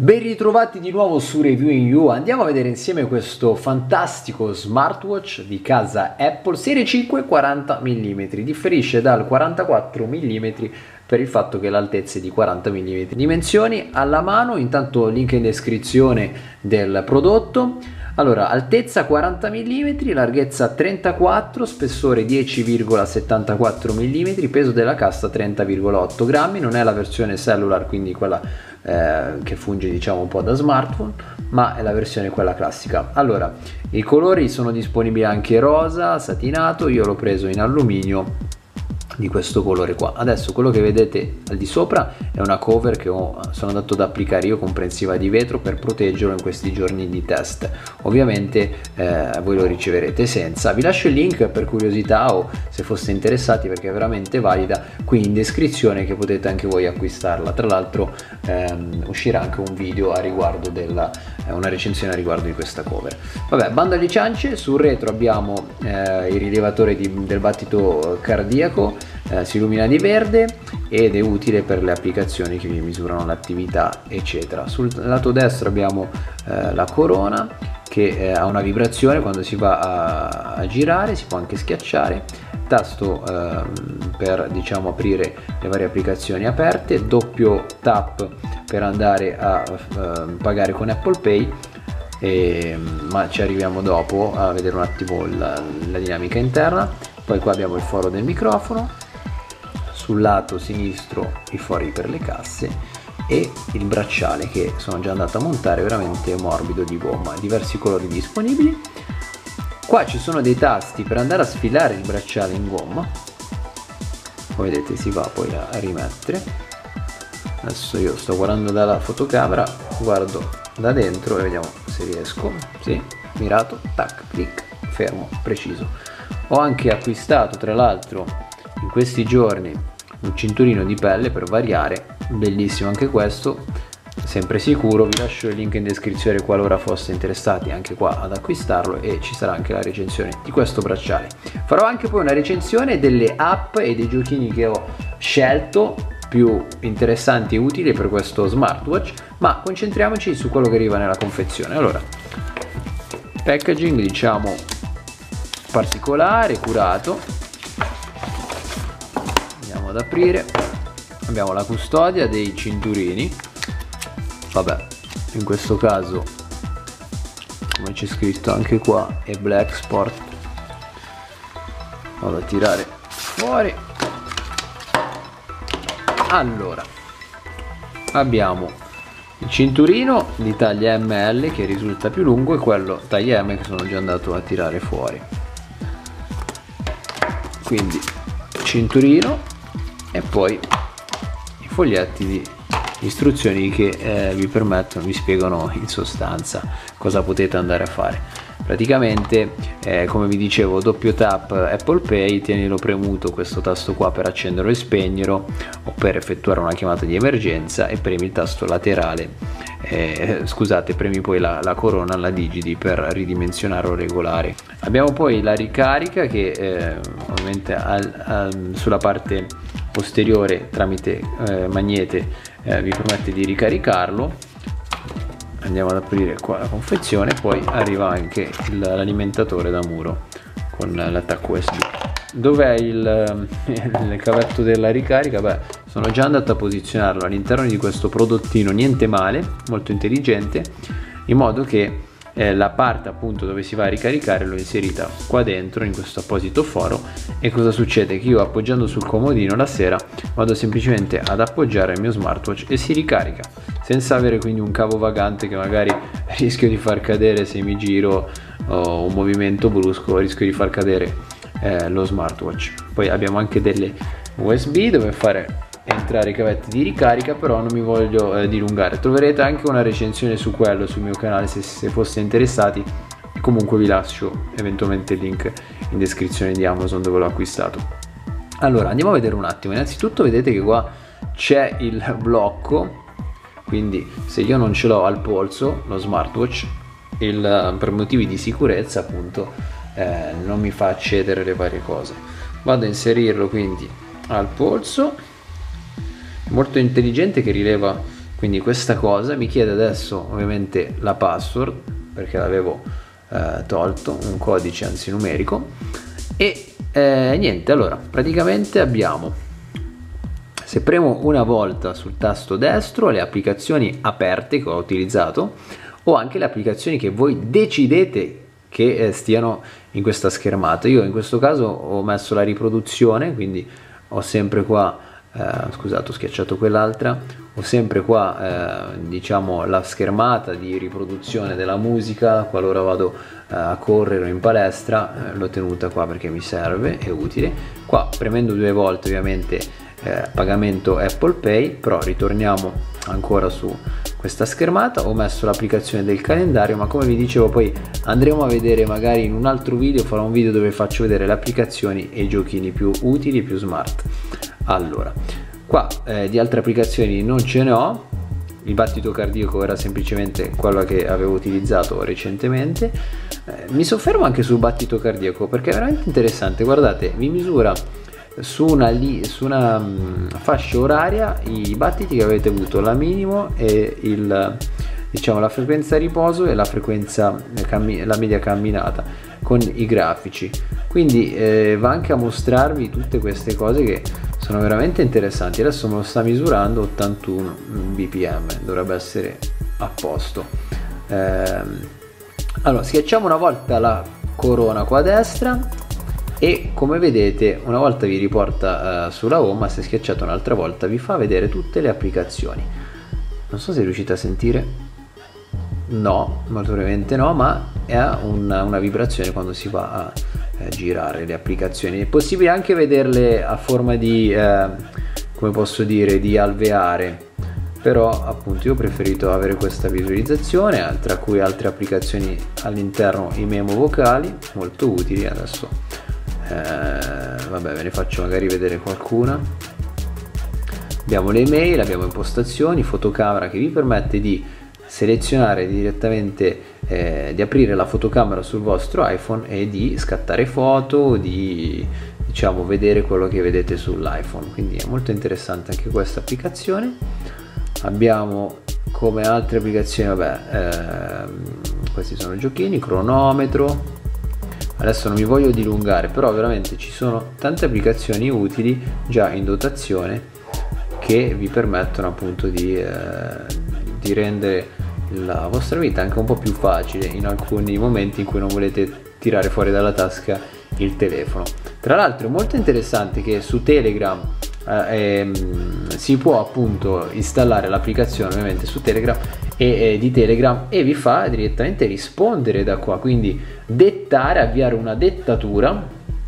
Ben ritrovati di nuovo su Reviewing You. Andiamo a vedere insieme questo fantastico smartwatch di casa Apple, serie 5 40 mm, differisce dal 44 mm per il fatto che l'altezza è di 40 mm. Dimensioni alla mano, intanto link in descrizione del prodotto. Allora, altezza 40 mm, larghezza 34, spessore 10,74 mm, peso della cassa 30,8 grammi, non è la versione cellular, quindi quella che funge diciamo un po' da smartphone, ma è la versione quella classica. Allora, i colori sono disponibili anche rosa, satinato, io l'ho preso in alluminio di questo colore qua. Adesso quello che vedete al di sopra è una cover che sono andato ad applicare io, comprensiva di vetro, per proteggerlo in questi giorni di test. Ovviamente voi lo riceverete senza. Vi lascio il link per curiosità o se foste interessati, perché è veramente valida, qui in descrizione, che potete anche voi acquistarla. Tra l'altro uscirà anche un video a riguardo una recensione a riguardo di questa cover. Vabbè, bando alle ciance. Sul retro abbiamo il rilevatore del battito cardiaco, si illumina di verde ed è utile per le applicazioni che vi misurano l'attività eccetera. Sul lato destro abbiamo la corona che ha una vibrazione quando si va a girare, si può anche schiacciare, tasto per diciamo aprire le varie applicazioni aperte, doppio tap per andare a pagare con Apple Pay, ma ci arriviamo dopo a vedere un attimo la dinamica interna. Poi qua abbiamo il foro del microfono, sul lato sinistro i fori per le casse e il bracciale che sono già andato a montare, veramente morbido, di gomma, diversi colori disponibili. Qua ci sono dei tasti per andare a sfilare il bracciale in gomma, come vedete si va poi a rimettere. Adesso io sto guardando dalla fotocamera, guardo da dentro e vediamo se riesco. Sì, mirato, tac, clic, fermo, preciso. Ho anche acquistato tra l'altro in questi giorni un cinturino di pelle per variare, bellissimo anche questo, sempre sicuro. Vi lascio il link in descrizione qualora foste interessati anche qua ad acquistarlo, e ci sarà anche la recensione di questo bracciale. Farò anche poi una recensione delle app e dei giochini che ho scelto più interessanti e utili per questo smartwatch, ma concentriamoci su quello che arriva nella confezione. Allora, packaging diciamo particolare, curato. Andiamo ad aprire. Abbiamo la custodia dei cinturini, vabbè, in questo caso come c'è scritto anche qua è Black Sport. Vado a tirare fuori. Allora, abbiamo il cinturino di taglia ML che risulta più lungo e quello taglia M che sono già andato a tirare fuori. Quindi cinturino e poi i foglietti di istruzioni che vi spiegano in sostanza cosa potete andare a fare. Praticamente come vi dicevo, doppio tap Apple Pay, tienilo premuto questo tasto qua per accenderlo e spegnerlo o per effettuare una chiamata di emergenza, e premi il tasto laterale, scusate, premi poi la corona, la digiti per ridimensionare o regolare. Abbiamo poi la ricarica che ovviamente sulla parte posteriore tramite magnete vi permette di ricaricarlo. Andiamo ad aprire qua la confezione, poi arriva anche l'alimentatore da muro con l'attacco USB. Dov'è il cavetto della ricarica? Beh, sono già andato a posizionarlo all'interno di questo prodottino, niente male, molto intelligente, in modo che la parte appunto dove si va a ricaricare l'ho inserita qua dentro in questo apposito foro. E cosa succede? Che io, appoggiando sul comodino la sera, vado semplicemente ad appoggiare il mio smartwatch e si ricarica, senza avere quindi un cavo vagante che magari rischio di far cadere se mi giro, o un movimento brusco rischio di far cadere lo smartwatch. Poi abbiamo anche delle USB dove fare entrare i cavetti di ricarica, però non mi voglio dilungare. Troverete anche una recensione su quello sul mio canale se foste interessati. Comunque vi lascio eventualmente il link in descrizione di Amazon dove l'ho acquistato. Allora, andiamo a vedere un attimo. Innanzitutto vedete che qua c'è il blocco, quindi se io non ce l'ho al polso lo smartwatch, per motivi di sicurezza appunto non mi fa accedere le varie cose. Vado a inserirlo quindi al polso, molto intelligente, che rileva quindi questa cosa mi chiede adesso ovviamente la password, perché l'avevo tolto, un codice anzi numerico, e niente, allora praticamente abbiamo, se premo una volta sul tasto destro, le applicazioni aperte che ho utilizzato, o anche le applicazioni che voi decidete che stiano in questa schermata. Io in questo caso ho messo la riproduzione, quindi ho sempre qua, scusate ho schiacciato quell'altra, ho sempre qua diciamo la schermata di riproduzione della musica qualora vado a correre o in palestra, l'ho tenuta qua perché mi serve, è utile. Qua premendo 2 volte ovviamente pagamento Apple Pay, però ritorniamo ancora su questa schermata. Ho messo l'applicazione del calendario, ma come vi dicevo poi andremo a vedere magari in un altro video, farò un video dove faccio vedere le applicazioni e i giochini più utili e più smart. Allora, qua di altre applicazioni non ce ne ho, il battito cardiaco era semplicemente quello che avevo utilizzato recentemente. Mi soffermo anche sul battito cardiaco perché è veramente interessante, guardate, vi misura su una fascia oraria i battiti che avete avuto, la minimo e diciamo la frequenza riposo e la frequenza la media camminata con i grafici, quindi va anche a mostrarvi tutte queste cose che sono veramente interessanti. Adesso me lo sta misurando 81 bpm, dovrebbe essere a posto. Allora schiacciamo una volta la corona qua a destra e come vedete una volta vi riporta sulla home, ma se schiacciate un'altra volta vi fa vedere tutte le applicazioni. Non so se riuscite a sentire, no, molto probabilmente no, ma è una vibrazione quando si va a girare le applicazioni. È possibile anche vederle a forma di come posso dire, di alveare, però appunto io ho preferito avere questa visualizzazione, tra cui altre applicazioni all'interno, i memo vocali molto utili. Adesso vabbè, ve ne faccio magari vedere qualcuna. Abbiamo le email, abbiamo impostazioni, fotocamera che vi permette di selezionare direttamente, di aprire la fotocamera sul vostro iPhone e di scattare foto, di diciamo vedere quello che vedete sull'iPhone, quindi è molto interessante anche questa applicazione. Abbiamo come altre applicazioni, vabbè, questi sono giochini, cronometro. Adesso non mi voglio dilungare, però veramente ci sono tante applicazioni utili già in dotazione che vi permettono appunto di rendere la vostra vita anche un po' più facile in alcuni momenti in cui non volete tirare fuori dalla tasca il telefono. Tra l'altro è molto interessante che su Telegram si può appunto installare l'applicazione ovviamente su Telegram di Telegram, e vi fa direttamente rispondere da qua, quindi dettare, avviare una dettatura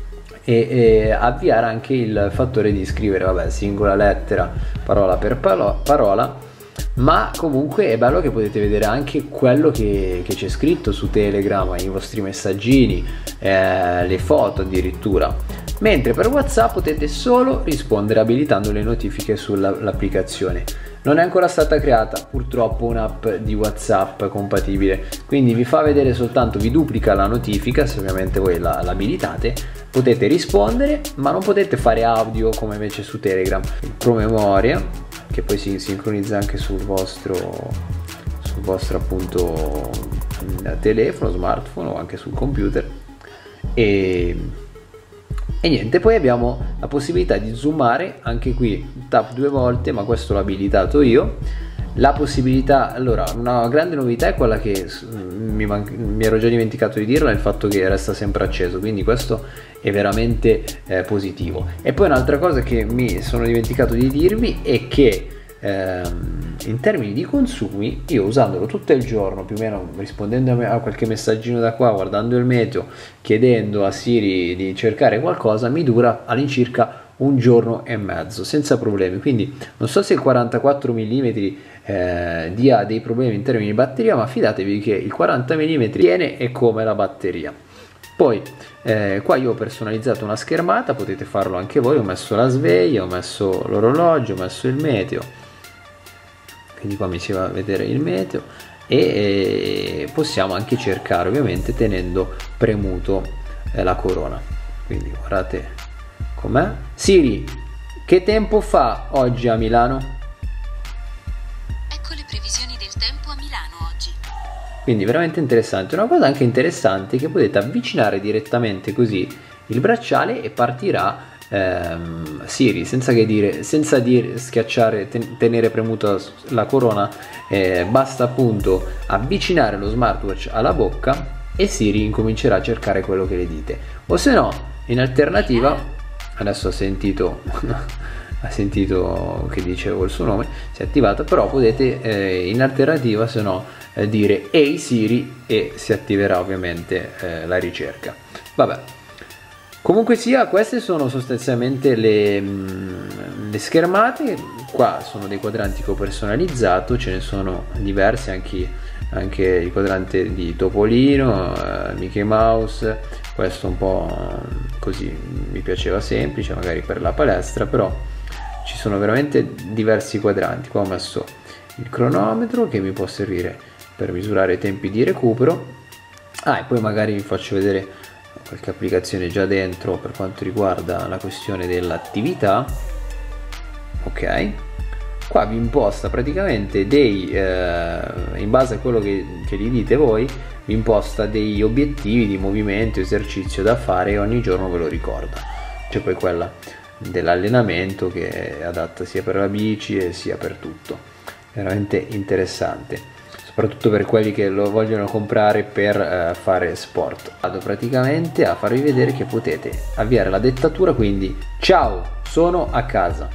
e avviare anche il fattore di scrivere, vabbè, singola lettera, parola per parola, ma comunque è bello che potete vedere anche quello che c'è scritto su Telegram, i vostri messaggini, le foto addirittura, mentre per WhatsApp potete solo rispondere abilitando le notifiche sull'applicazione. Non è ancora stata creata purtroppo un'app di WhatsApp compatibile, quindi vi fa vedere soltanto, vi duplica la notifica, se ovviamente voi l'abilitate, potete rispondere ma non potete fare audio come invece su Telegram. Il promemoria, che poi si sincronizza anche sul vostro appunto telefono, smartphone o anche sul computer, e niente, poi abbiamo la possibilità di zoomare, anche qui tap 2 volte, ma questo l'ho abilitato io. La possibilità, allora, una grande novità è quella che mi ero già dimenticato di dirla, il fatto che resta sempre acceso, quindi questo è veramente positivo. E poi un'altra cosa che mi sono dimenticato di dirvi è che in termini di consumi, io usandolo tutto il giorno, più o meno rispondendo a qualche messaggino da qua, guardando il meteo, chiedendo a Siri di cercare qualcosa, mi dura all'incirca 1 giorno e mezzo senza problemi. Quindi non so se il 44 mm dia dei problemi in termini di batteria, ma fidatevi che il 40 mm tiene e come la batteria. Poi qua io ho personalizzato una schermata, potete farlo anche voi, ho messo la sveglia, ho messo l'orologio, ho messo il meteo, quindi qua mi si va a vedere il meteo, e possiamo anche cercare ovviamente tenendo premuto la corona. Quindi guardate com'è. Siri, che tempo fa oggi a Milano? È previsioni del tempo a Milano oggi. Quindi veramente interessante. Una cosa anche interessante è che potete avvicinare direttamente così il bracciale e partirà Siri senza schiacciare, tenere premuta la corona, basta appunto avvicinare lo smartwatch alla bocca e Siri incomincerà a cercare quello che le dite. O se no, in alternativa, adesso ha sentito che dicevo il suo nome, si è attivata, però potete in alternativa se no dire Ehi Siri e si attiverà ovviamente la ricerca. Vabbè, comunque sia, queste sono sostanzialmente le schermate. Qua sono dei quadranti che ho personalizzato, ce ne sono diversi, anche il quadrante di Topolino, Mickey Mouse, questo un po' così mi piaceva, semplice magari per la palestra, però ci sono veramente diversi quadranti. Qua ho messo il cronometro che mi può servire per misurare i tempi di recupero, e poi magari vi faccio vedere qualche applicazione già dentro per quanto riguarda la questione dell'attività. Ok, qua vi imposta praticamente in base a quello che gli dite voi, vi imposta degli obiettivi di movimento, esercizio da fare e ogni giorno ve lo ricorda. C'è poi quella dell'allenamento che è adatta sia per la bici e sia per tutto. Veramente interessante, soprattutto per quelli che lo vogliono comprare per fare sport. Vado praticamente a farvi vedere che potete avviare la dettatura, quindi ciao, sono a casa.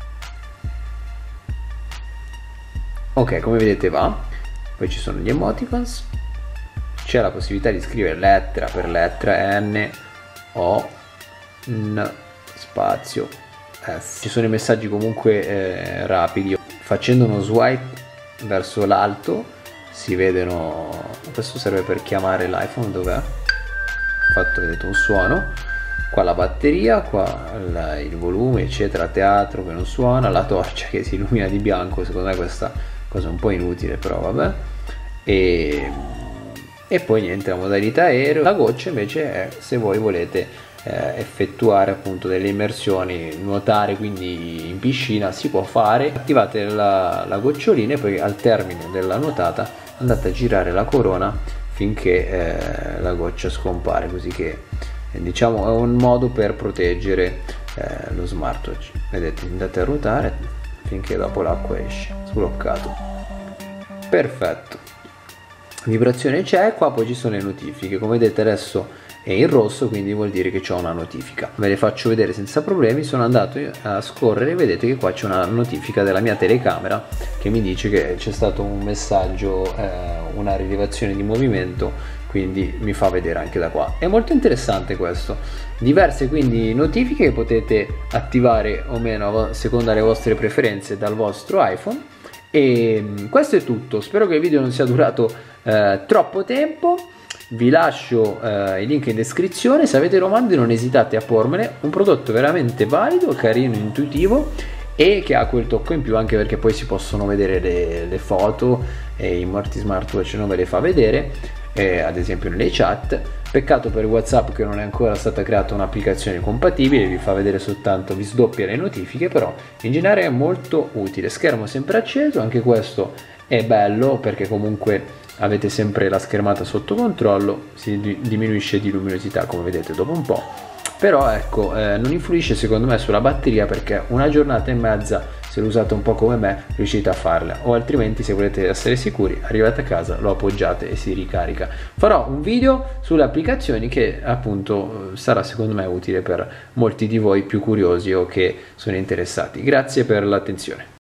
Ok, come vedete va. Poi ci sono gli emoticons, c'è la possibilità di scrivere lettera per lettera, N, O, N, spazio, S. Ci sono i messaggi comunque rapidi. Facendo uno swipe verso l'alto si vedono, questo serve per chiamare l'iPhone, dov'è? Ho fatto, vedete, un suono, qua la batteria, qua il volume eccetera, teatro che non suona, la torcia che si illumina di bianco, secondo me questa cosa è un po' inutile, però vabbè, e poi niente, la modalità aereo. La goccia invece è se voi volete effettuare appunto delle immersioni, nuotare, quindi in piscina si può fare. Attivate la gocciolina e poi al termine della nuotata andate a girare la corona finché la goccia scompare, così che diciamo è un modo per proteggere lo smartwatch. Vedete, andate a ruotare finché dopo l'acqua esce, sbloccato, perfetto. Vibrazione c'è, qua poi ci sono le notifiche, come vedete adesso è in rosso, quindi vuol dire che c'è una notifica. Ve le faccio vedere senza problemi. Sono andato a scorrere e vedete che qua c'è una notifica della mia telecamera che mi dice che c'è stato un messaggio, una rilevazione di movimento, quindi mi fa vedere anche da qua. È molto interessante questo. Diverse quindi notifiche che potete attivare o meno a seconda le vostre preferenze dal vostro iPhone. E questo è tutto, spero che il video non sia durato troppo tempo. Vi lascio i link in descrizione, se avete domande non esitate a pormele. Un prodotto veramente valido, carino, intuitivo e che ha quel tocco in più, anche perché poi si possono vedere le foto e i molti smartwatch non ve le fa vedere, ad esempio nelle chat. Peccato per WhatsApp che non è ancora stata creata un'applicazione compatibile, vi fa vedere soltanto, vi sdoppia le notifiche, però in generale è molto utile. Schermo sempre acceso, anche questo è bello perché comunque avete sempre la schermata sotto controllo, si diminuisce di luminosità come vedete dopo un po', però ecco non influisce secondo me sulla batteria, perché una giornata e mezza, se lo usate un po' come me, riuscite a farla, o altrimenti se volete essere sicuri arrivate a casa, lo appoggiate e si ricarica. Farò un video sulle applicazioni che appunto sarà secondo me utile per molti di voi più curiosi o che sono interessati. Grazie per l'attenzione.